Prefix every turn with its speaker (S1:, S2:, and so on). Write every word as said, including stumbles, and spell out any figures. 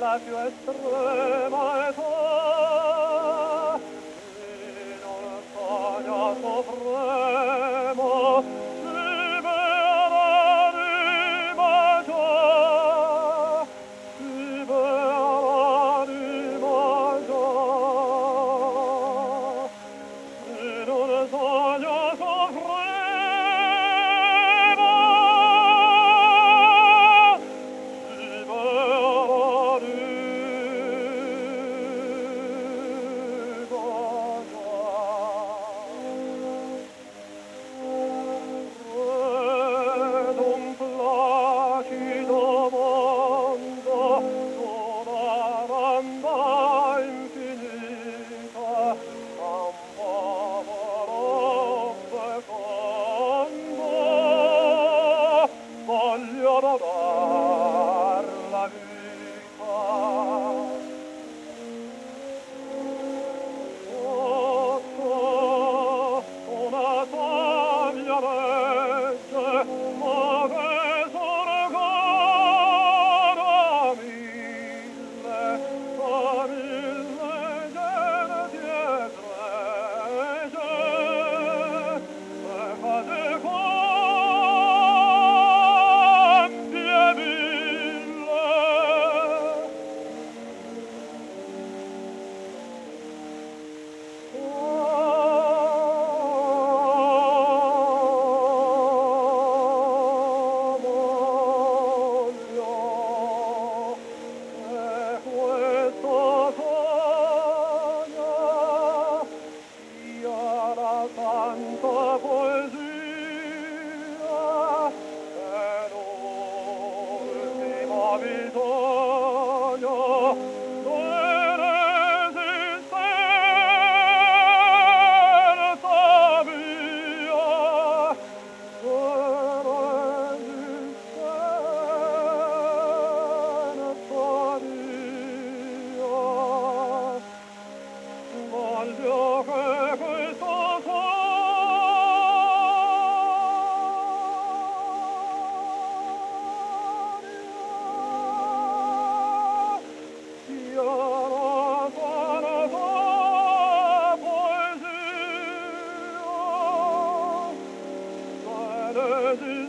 S1: la più estrema età, in un sogno supremo si verrà l'anima già, si verrà l'anima già, in un sogno supremo. Voglio dar la vita sotto una taglia regge, ma che sorgano mille, a mille gene dietregge, e fate tanta poesia e l'ultimo bisogno dell'esistenza mia, dell'esistenza mia. Voglio che questo poesia